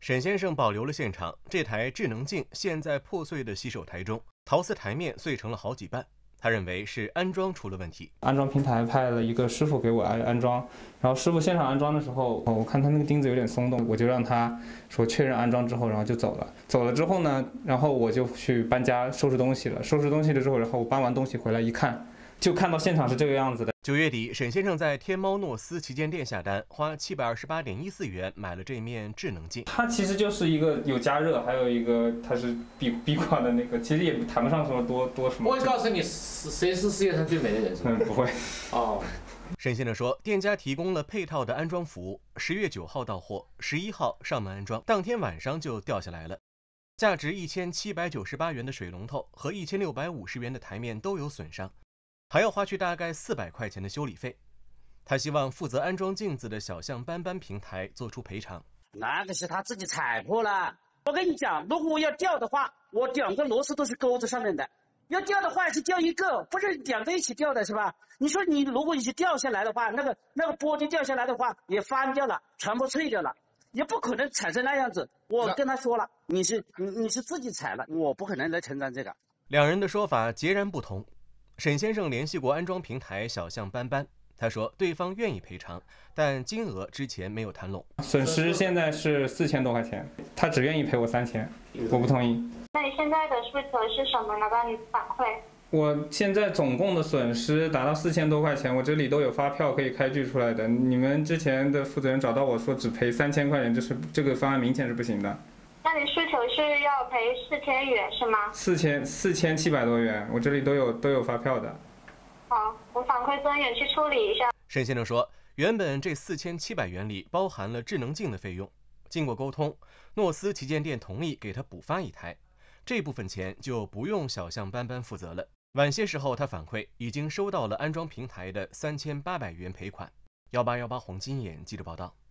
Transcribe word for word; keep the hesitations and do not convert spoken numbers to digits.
沈先生保留了现场，这台智能镜现在破碎的洗手台中，陶瓷台面碎成了好几半。他认为是安装出了问题。 安装平台派了一个师傅给我安安装，然后师傅现场安装的时候，我看他那个钉子有点松动，我就让他说确认安装之后，然后就走了。走了之后呢，然后我就去搬家收拾东西了。收拾东西了之后，然后我搬完东西回来一看，就看到现场是这个样子的。 九月底，沈先生在天猫诺斯旗舰店下单，花七百二十八点一四元买了这面智能镜。 它其实就是一个有加热，还有一个它是壁壁挂的那个，其实也谈不上说多多什么。 我会告诉你，谁是世界上最美的人是吧？ 嗯，不会。 哦。 沈先生说，店家提供了配套的安装服务，十月九号到货，十一号上门安装，当天晚上就掉下来了。价值一千七百九十八元的水龙头和一千六百五十元的台面都有损伤，还要花去大概四百块钱的修理费。他希望负责安装镜子的小象斑斑平台做出赔偿。 那个是他自己踩破了。我跟你讲，如果我要掉的话，我两个螺丝都是钩子上面的。要掉的话是掉一个，不是两个一起掉的，是吧？你说你如果你是掉下来的话，那个那个玻璃掉下来的话也翻掉了，全部碎掉了，也不可能产生那样子。我跟他说了，你是你你是自己踩了，我不可能来承担这个。 两人的说法截然不同。沈先生联系过安装平台小象斑斑，他说对方愿意赔偿，但金额之前没有谈拢。 损失现在是四千多块钱，他只愿意赔我三千，我不同意。 那你现在的诉求是什么呢？帮你反馈。 我现在总共的损失达到四千多块钱，我这里都有发票可以开具出来的。你们之前的负责人找到我说只赔三千块钱，这是这个方案明显是不行的。 那你诉求是要赔四千元是吗？ 四千四千七百多元，我这里都有都有发票的。 好，我反馈专员去处理一下。 沈先生说，原本这四千七百元里包含了智能镜的费用，经过沟通，诺斯旗舰店同意给他补发一台。这部分钱就不用小象斑斑负责了。晚些时候，他反馈已经收到了安装平台的三千八百元赔款。幺八幺八黄金眼记者报道。